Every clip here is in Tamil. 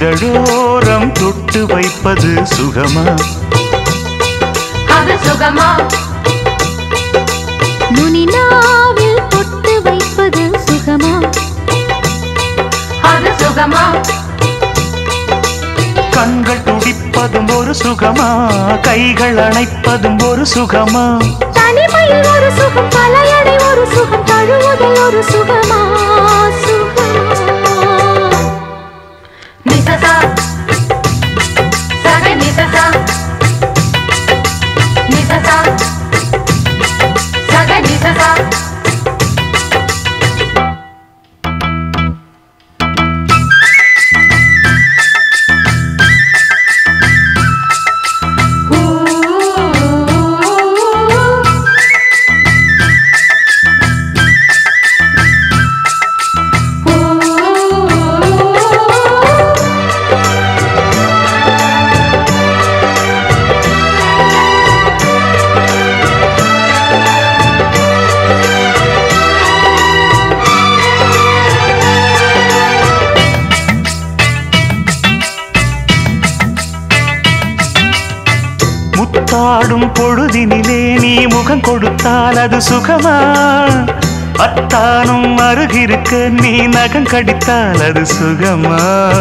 இதழோரம் தொட்டு வைப்பது சுகமா? அது சுகமா? நுனிநாவில் தொட்டு வைப்பது சுகமா? அது சுகமா? கண்கள் துடிப்பதும் ஒரு சுகமா? கைகள் அணைப்பதும் ஒரு சுகமா? தனிமையில் ஒரு சுகம், தலையணை ஒரு சுகம், தழுவுதல் ஒரு சுகமா? நிசசா சகை நிசசா நிசசா சகை நிசசா. முத்தாடும் பொழுதினிலே நீ முகம் கொடுத்தால் அது சுகமா? அத்தானும் அருகிருக்க நீ நகம் கடித்தால் அது சுகமா?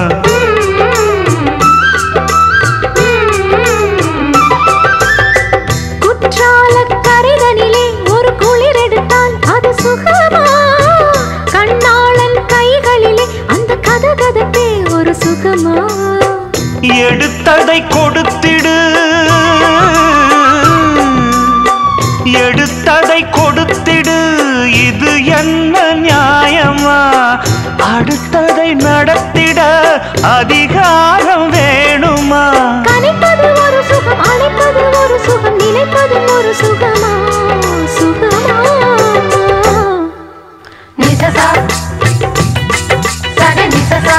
குற்றால கரைதனிலே ஒரு குளிர் எடுத்தால் அது சுகமா? கண்ணாளன் கைகளிலே அந்த கதகதப்பே ஒரு சுகமா? எடுத்ததை கொடுத்திடு, எடுத்ததை கொடுத்திடு, இது என்ன நியாயமா? அடுத்ததை நடத்திட அதிகாரம் வேணுமா? கனிப்பது ஒரு சுகம், அணைப்பது ஒரு சுகம், நினைப்பது ஒரு சுகமா? சுகமா? நிசசா சக நிசசா.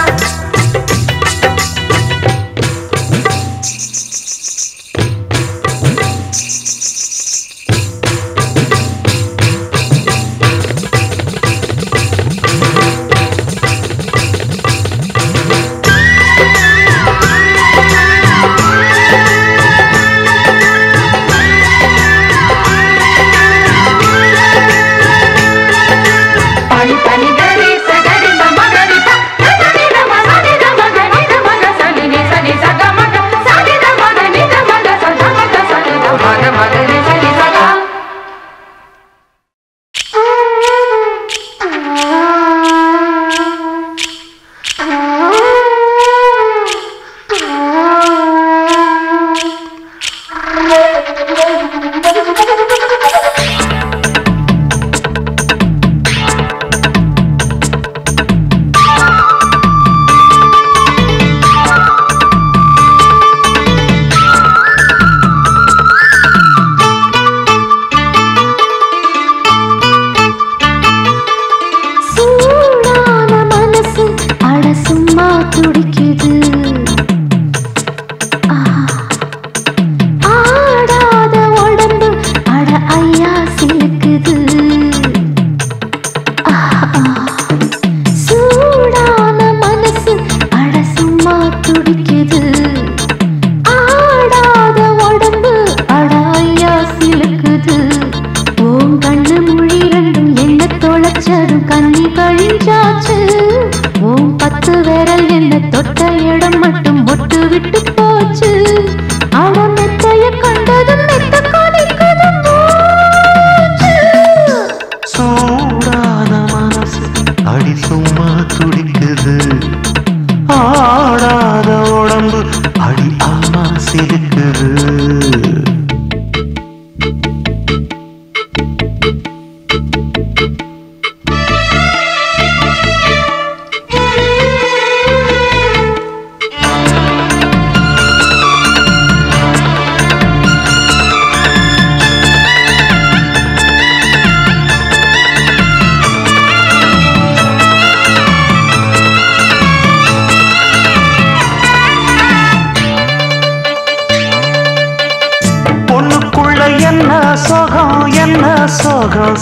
சோகம்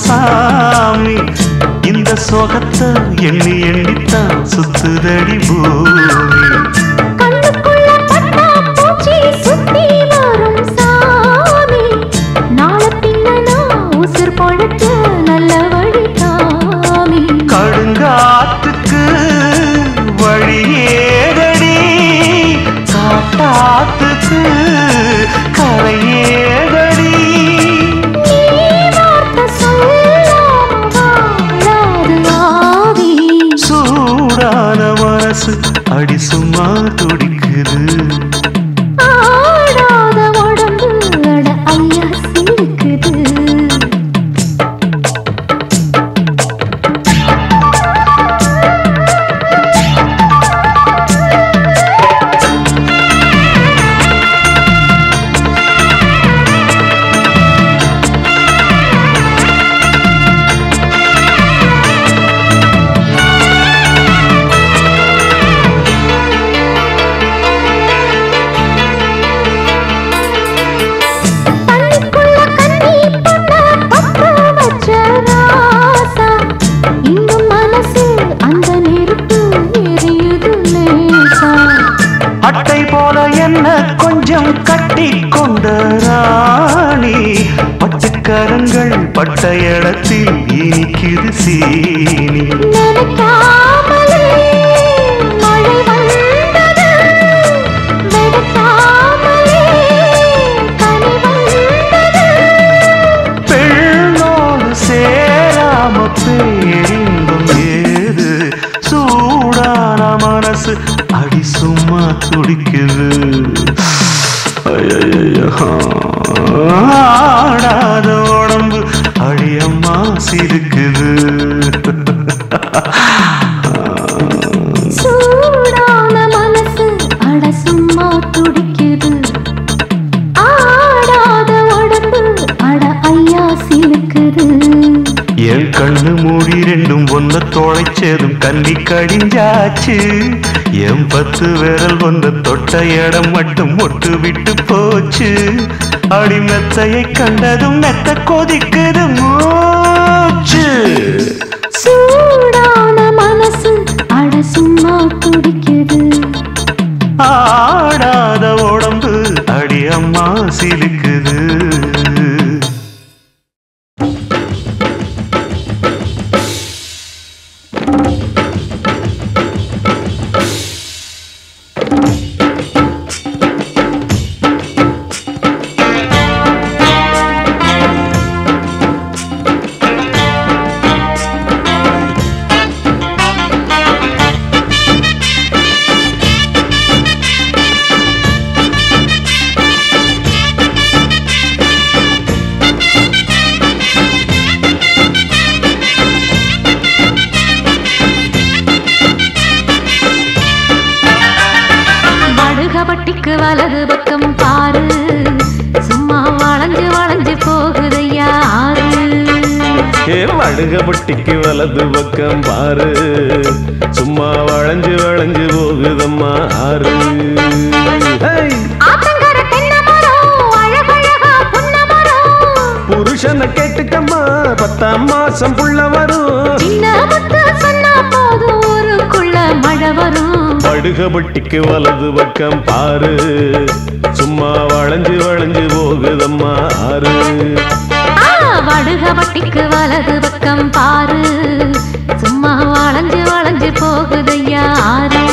சாமி இந்த சோகத்தை எண்ணி எண்ணித்தான் சுத்துதடி பூமி. அடி சும்மா துடிக்குது. ஆடாத உடம்பு அட ஐயா சிலுக்குது. அட்டை போல என்ன கொஞ்சம் கட்டி கொண்ட ராணி, பட்டுக்கரங்கள் பட்ட இடத்தில் இனிக்குது சீனி. பெண்ணோடு சேராம பேரின்பம் ஏது, சூடான மனசு அடி சும்மா துடிக்குது. ஆடாத உடம்பு அடி அம்மா சிரிக்குது. சூடான மனசு அட சும்மா துடிக்குது. ஆடாத உடம்பு அட ஐயா சிலுக்குது. என் கண்ணு மூடி ரெண்டும் ஒன்ன தொலைச்சதும் கண்ணி கடிஞ்சாச்சு. என் 10 விரல் ஒன்ன தொட்ட இடம் மட்டும் ஒட்டு விட்டு போச்சு. அடி மெத்தையை கண்டதும் மெத்த கொதிக்குது மூச்சு. சூடான மனசு அட சும்மா துடிக்குது. ஆடாத உடம்பு அடி அம்மா சிலுக்குது. வடுகபட்டிக்கு வலது பக்கம் பாரு, சும்மா வளைஞ்சு வளைஞ்சு போகுதையா ஆறு. வடுகபட்டிக்கு வலது பக்கம் பாரு, சும்மா வளைஞ்சு வளைஞ்சு போகுதம்மா ஆறு. ஆத்தங்கர தென்னை மரம் அழகழகா புன்னை மரம், புருஷனை கேட்டுக்கம்மா 10ஆம் மாசம் புள்ள வரும். சின்ன முத்து சொன்னா போதும் ஊருக்குள்ள மழை வரும். வடுகபட்டிக்கு வலது பக்கம் பாரு, சும்மா வளைஞ்சு வளைஞ்சு போகுதம்மா ஆறு. வடுகபட்டிக்கு வலது பக்கம் பாரு, சும்மா வளைஞ்சு வளைஞ்சு போகுதையா ஆறு.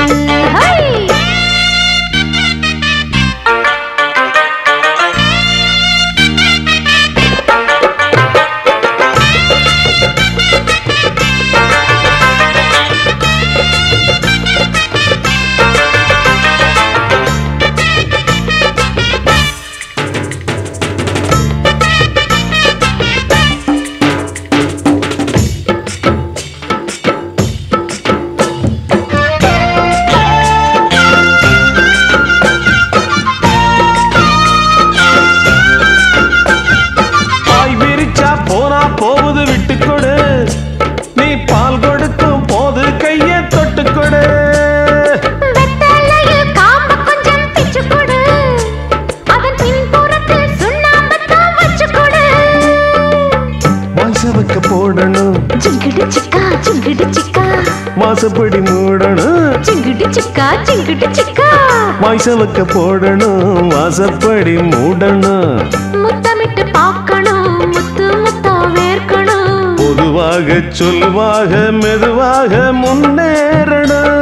போகுது விட்டுக்கொடு, நீ பால் கொடுக்கும் போது கையை தொட்டுக்கொடு. வெத்தலையில் காம்பு கொஞ்சம் பிச்சு கொடு, அதன் பின்புறத்தில் சுண்ணாம்பத்தான் வச்சு கொடு. மாசவக்க போடணும், சிங்கிடி சிக்கா சிங்கிடி சிக்கா, மாசப்படி மூடணும். சிங்கிடி சிக்கா சிங்கிடி சிக்கா, மாசவக்க போடணும், வாசப்படி மூடணும். முத்தமிட்டு பார்க்கணும், முத்து முத்தா வேர்க்கணும். பொதுவாக சொல்வாக மெதுவாக முன்னேறணும்.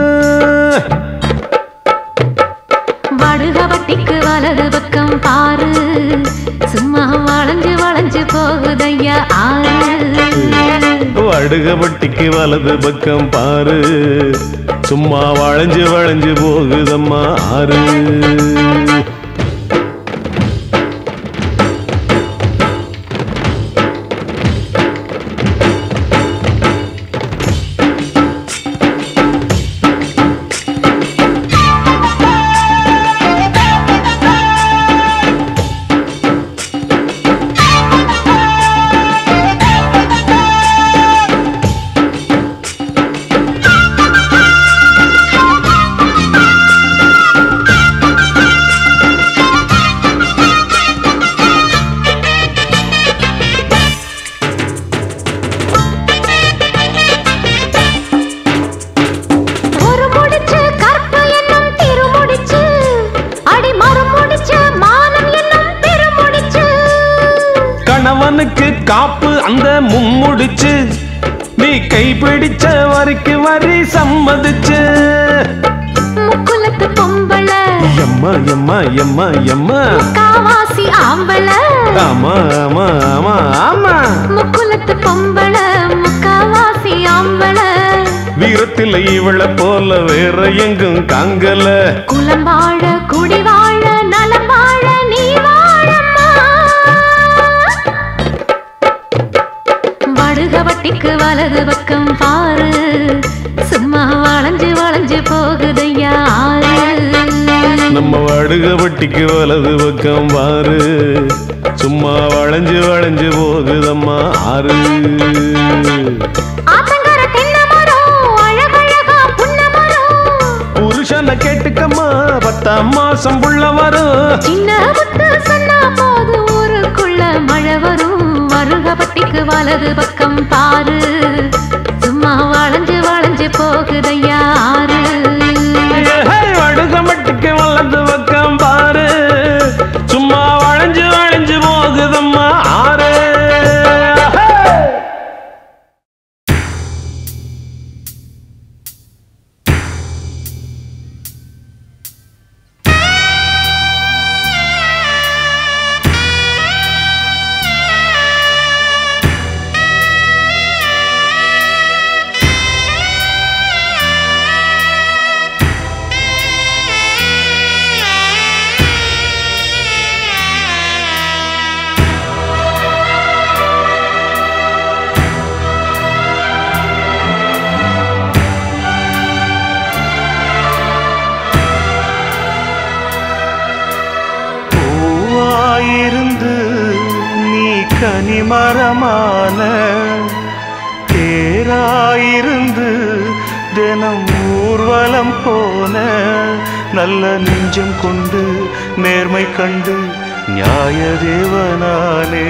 வடுகபட்டிக்கு வலது பக்கம் பாரு, சும்மா வளைஞ்சு வளைஞ்சு போகுதையா ஆறு. வடுகபட்டிக்கு வலது பக்கம் பாரு, சும்மா வளைஞ்சு வளைஞ்சு போகுதம்மா ஆறு. கணவனுக்கு காப்பு அந்த மும்முடிச்சு நீ கைப்பிடிச்ச வரிக்கு வரி சம்மதிச்சு. முக்குலத்து பொம்பள எம்மா எம்மா எம்மா எம்மா காவாசி ஆம்பள. ஆமா ஆமா ஆமா ஆமா முக்குலத்து பொம்பள முக்காவாசி ஆம்பள. வீரத்தில் இவள போல வேற எங்கும் காங்கல. குலம் வாழ குடி வாழ நலம் வாழ நீ வாழம்மா. வடுக வட்டிக்கு வலது பக்கம் பாரு சும்மா வளைஞ்சு வளைஞ்சு போகுதையா ஆறு. நம்ம வடுக வட்டிக்கு வலது பக்கம் பாரு சும்மா வளைஞ்சு வளைஞ்சு போகுதம்மா ஆறு. ஆத்தங்கர தென்னை மரம் அழகழகா புன்ன மரம். புருஷனை கேட்டுக்கம்மா 10ஆம் மாசம் புள்ள வரும். சின்ன முத்து சொன்னா போது ஊருக்குள்ள மழை வரும். வருகப்பட்டிக்கு வலது பக்கம் பாரு சும்மா வளைஞ்சு வளைஞ்சு போகுதையா ஆறு. வடுகமட்டிக்கு வலது பக்கம் பாரு சும்மா வளைஞ்சு வளைஞ்சு போகுதம்மா ஆறு. கனிமரமான தேராயிருந்து தினம் ஊர்வலம் போன நல்ல நெஞ்சம் கொண்டு நேர்மை கண்டு நியாய தேவனானே.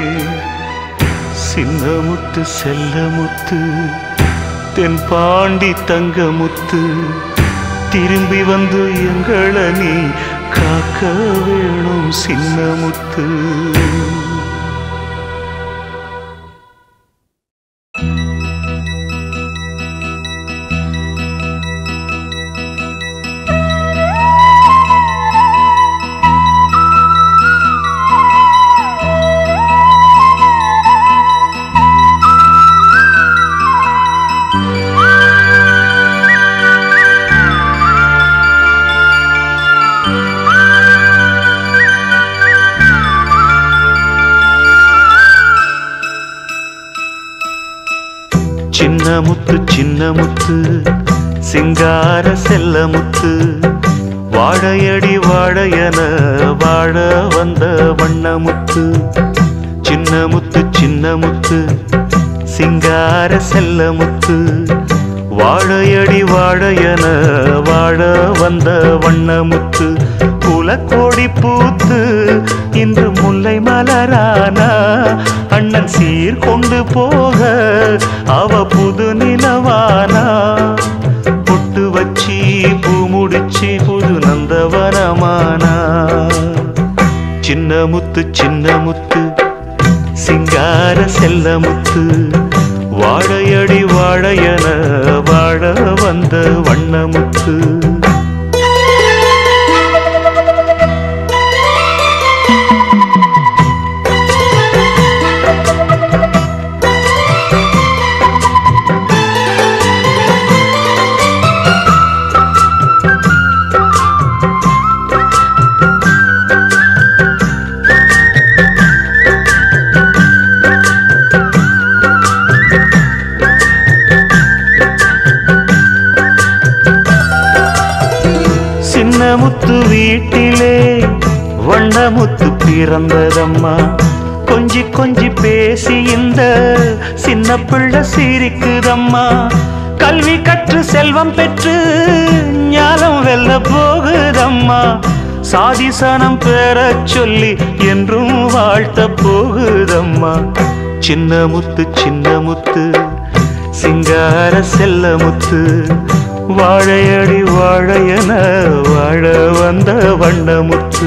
சின்னமுத்து செல்லமுத்து தென் பாண்டி தங்கமுத்து திரும்பி வந்து எங்களை நீ காக்க வேணும் சின்னமுத்து. சின்னமுத்து சின்னமுத்து சிங்கார செல்லமுத்து வாழையடி வாழையன வாழ வந்த வண்ணமுத்து. சின்னமுத்து சின்னமுத்து சிங்கார செல்லமுத்து வாழையடி வாழையன வாழ வந்த வண்ணமுத்து. குலக்கோடி பூத்து இன்று முல்லை மலரானா அண்ணன் சீர் கொண்டு போக அவ புது நிலவானா. பொட்டு வச்சி பூ முடிச்சி புது நந்தவனமானா. சின்னமுத்து சின்னமுத்து சிங்கார செல்லமுத்து வாழையடி வாழையன வாழ வந்த வண்ணமுத்து. முத்து பிறந்ததம்மா. கொஞ்சி கொஞ்சி பேசி இந்த சின்ன பிள்ளை சிரிக்குதம்மா. கல்வி கற்று செல்வம் பெற்று ஞானம் வெல்ல போகுதம்மா. சாதிசனம் பெறச் சொல்லி என்றும் வாழ்த்த போகுதம்மா. சின்ன முத்து சிங்கார செல்ல முத்து, வாழையடி வாழையன வாழ வந்த வண்ணமுத்து.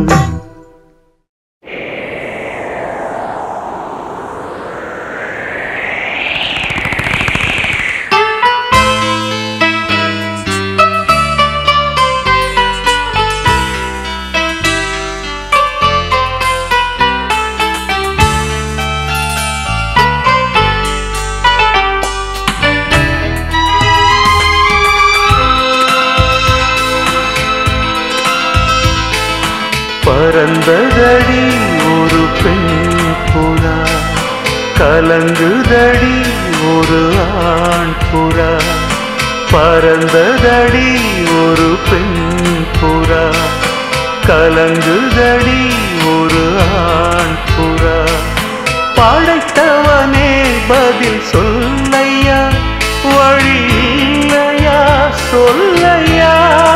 பறந்ததடி ஒரு பெண் புறா, கலங்குதடி ஒரு ஆண் புறா. பறந்ததடி ஒரு பெண் புறா, கலங்குதடி ஒரு ஆண் புறா. படைத்தவனே பதில் சொல்லையா, வழி இல்லையா சொல்லையா.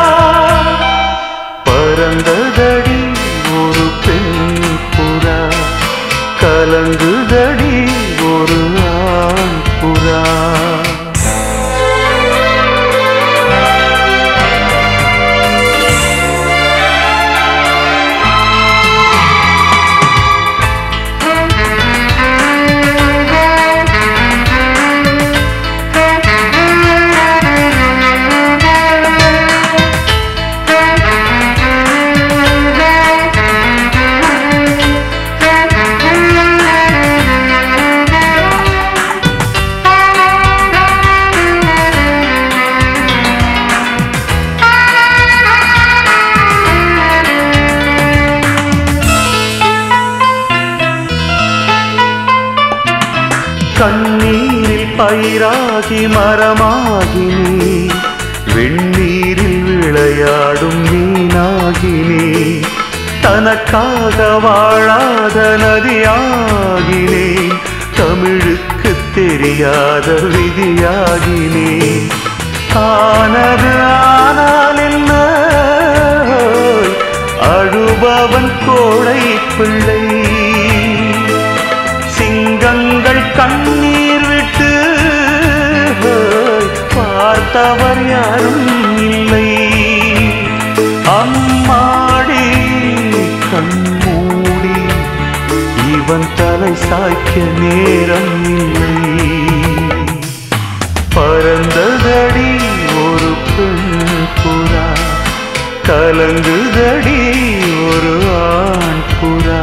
பறந்ததடி ஒரு பெண் புறா, கலங்குதடி ஒரு ஆண் புறா. கண்ணீரில் பயிராகி மரமாகி நீ, வெண்ணீரில் விளையாடும் மீனாகி நீ. தனக்காக வாழாத நதியாகி நீ, தமிழுக்கு தெரியாத விதியாகி நீ. ஆனது ஆனால் என்ன, அழுபவன் கோடை பிள்ளை. சிங்கங்கள் கண்ணீர் விட்டு பார்த்தவர் யாரும் இல்லை. அம்மாடி கண்மூடி இவன் தலை சாய்க்க நேரம் இல்லை. பறந்ததடி ஒரு பெண் புறா, கலங்குதடி ஒரு ஆண் புறா.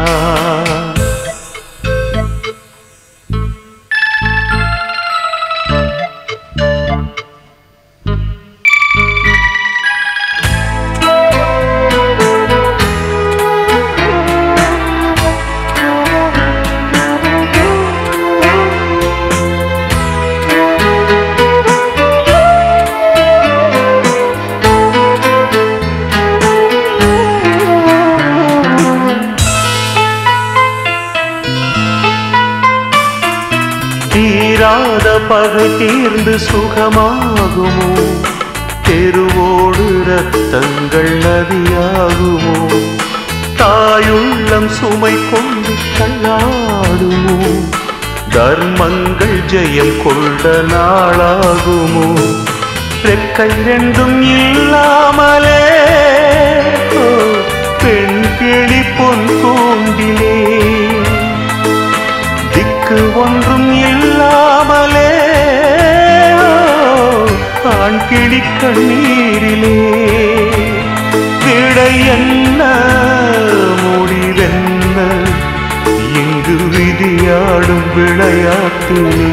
தீராத பகை தீர்ந்து சுகமாகுமோ, தெருவோடு ரத்தங்கள் நதியாகுமோ. தாயுள்ளம் சுமை கொண்டு தள்ளாடுமோ, தர்மங்கள் ஜெயம் கொண்ட நாளாகுமோ. ரெக்கை ரெண்டும் இல்லாமலே பெண் கிளி பொன் கூண்டிலே, திக்கு ஒன்றும் இல்லாமலே ஆண் கிளி கண்ணீரிலே. விடை என்ன முடிவென்ன, இங்கு விதியாடும் விளையாட்டிலே.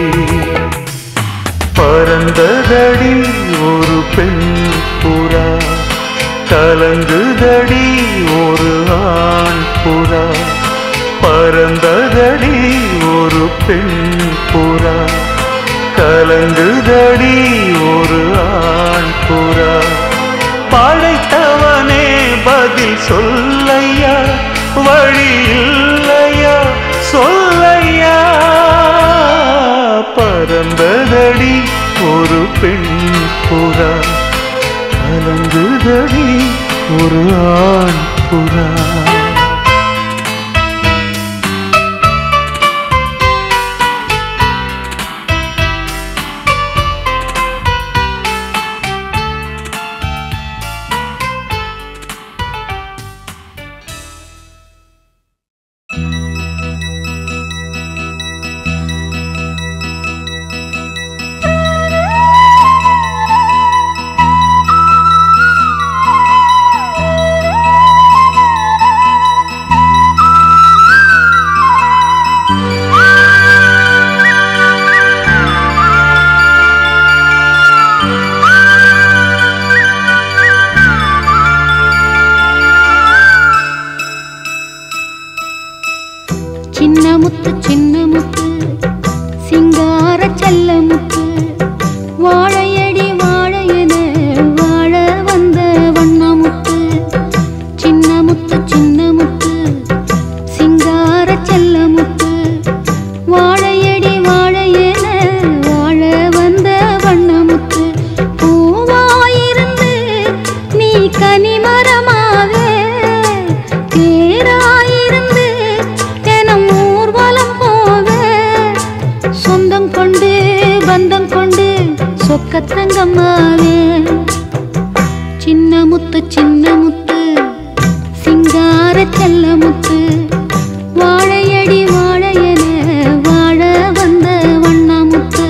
பறந்ததடி ஒரு பெண் புறா, கலங்குதடி ஒரு ஆண் புறா. பறந்ததடி ஒரு பெண் புறா, கலங்குதடி ஒரு ஆண் புறா. படைத்தவனே பதில் சொல்லையா, வழி இல்லையா சொல்லையா பறந்ததடி ஒரு பெண் புறா கலங்குதடி ஒரு ஆண் புறா சின்ன முத்து சிங்கார செல்ல முத்து வாழையடி வாழையன வாழ வந்த வண்ண முத்து சின்ன முத்து சிங்கார செல்ல முத்து வாழையடி வாழையன வாழ வந்த வண்ண முத்து பூவாயிருந்து நீ கனிமரமாக தேராயிருந்து பந்தம் கொண்டு சொக்கத்தங்கம்மாவே சின்ன முத்து சிங்கார செல்ல முத்து வாழையடி வாழையன வாழ வந்த வண்ண முத்து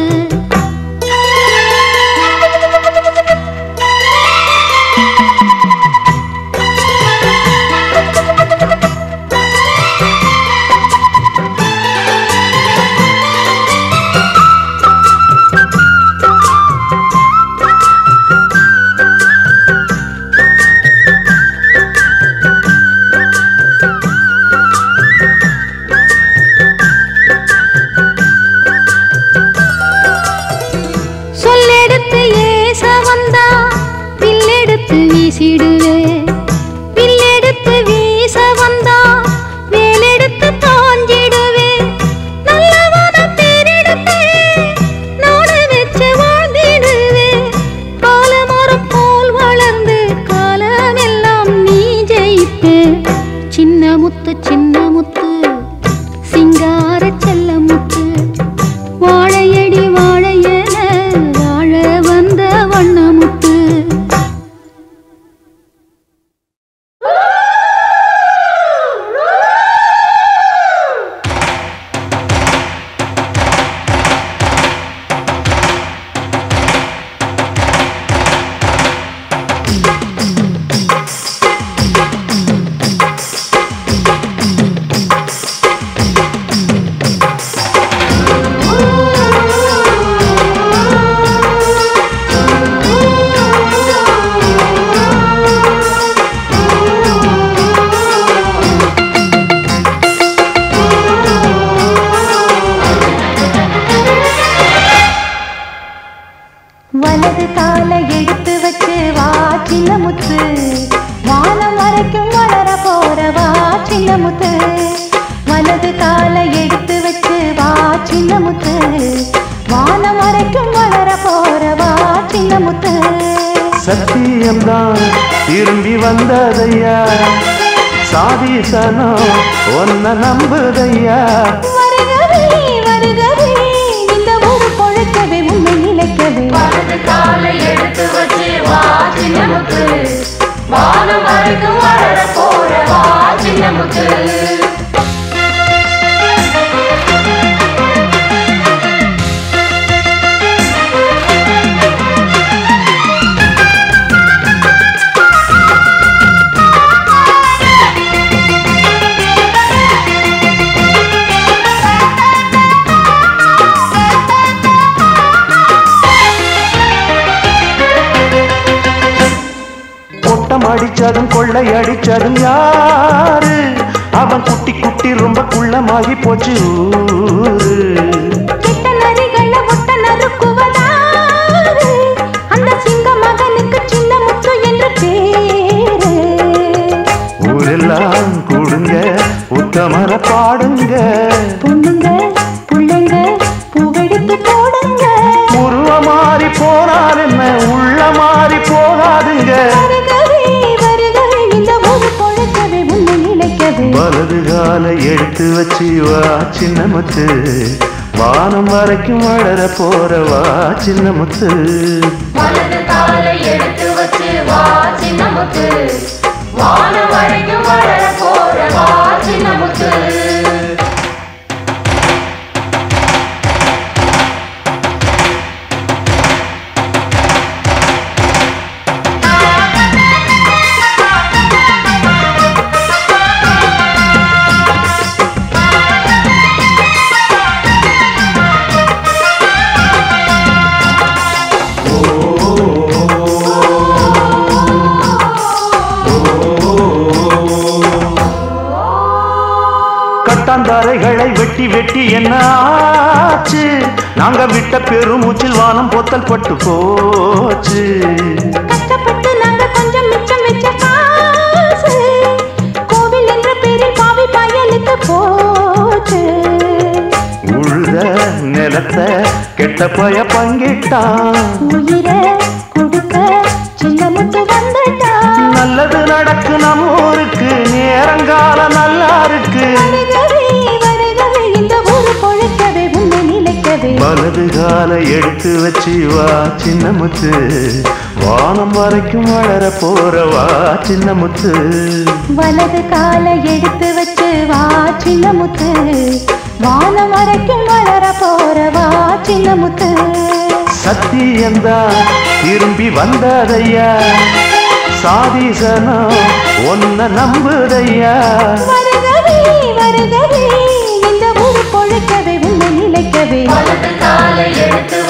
வில்லெடுத்து வீச வந்தா வேலெடுத்து தாஞ்சிடுவே நல்லவன பேரெடுத்து நாடு வச்சு வாழ்ந்திடுவே காலமரம் போல் வளர்ந்து காலமெல்லாம் நீ ஜெயிப்பே சின்ன முத்து சிங்கார செல்ல முத்து வாழையடி வாழையன வாழ வந்த வண்ண முத்து வலது காலை எடுத்து வச்சு வா சின்ன முத்து வானம் வரைக்கும் வளர போற வா சின்ன முத்து வலது காலை எடுத்து வச்சு வா சின்ன முத்து வானம் வரைக்கும் வளர போற வா சின்ன முத்து சத்தியம்தான் திரும்பி வந்ததையா சாதிசனோ ஒன்ன நம்புதையா வருகவே வருகவே இந்த ஊரு பொழைக்கவே உண்மை நிலைக்கவே வலது காலை எடுத்து வச்சு வா சின்ன முத்து வானம் வரைக்கும் வளர போற வா சின்ன முத்து அடிச்சதும் கொள்ளை அடிச்சதும் யாரு அவன் குட்டி குட்டி ரொம்ப குள்ளமாகி போச்சு ஊரு கெட்ட நரிகள ஒட்ட நறுக்குவதாரு அந்த சிங்க மகனுக்கு சின்ன முத்து என்று பேரு ஊரெல்லாம் கூடுங்க காலை எடுத்து வச்சு வா சின்ன முத்து வானம் வரைக்கும் வளர போறவா சின்ன முத்து வலது காலை எடுத்து வச்சு வா சின்ன முத்து வானம் வரைக்கும் வளர போறவா சின்ன முத்து கட்டாந்தாரைகளை வெட்டி வெட்டி என்ன ஆச்சு நாங்க விட்ட பெருமூச்சில் வானம் போத்தல் பட்டு போச்சு கஷ்டப்பட்டு நாங்க கொஞ்சம் மிச்சம் வச்ச காசு கோவில் என்ற பேரில் பாவி பயலுக்கு போச்சு உழுத நிலத்தை கெட்ட பய பங்கிட்டான் உயிரை கொடுக்க சின்ன முத்து வந்துட்டான் நல்லது நடக்கு நம்ம ஊருக்கு நேரங்கால நல்லா இருக்கு வருகவே வருகவே இந்த ஊரு பொழைக்கவே உன்னை நிலைக்கவே வலது காலை எடுத்து வச்சு வா சின்ன முத்து வானம் வரைக்கும் வளர போறவா சின்ன முத்து வலது காலை எடுத்து வச்சு வா சின்ன முத்து வானம் வரைக்கும் வளர போறவா சின்ன முத்து சத்தியந்தான் திரும்பி வந்ததையா சாதிசனம் ஒன்ன நம்புதையா வருகவே வருகவே இந்த ஊரு பொழைக்கவே உன்னை நிலைக்கவே வலது காலை எடுத்து